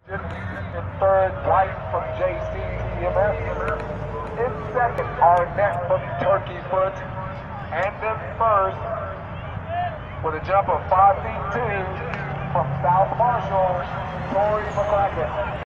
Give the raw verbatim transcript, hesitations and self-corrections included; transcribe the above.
In third, White from J C T M S. In second, Arnett from Turkey Foot. And in first, with a jump of five feet two from South Marshall, Tori McCracken.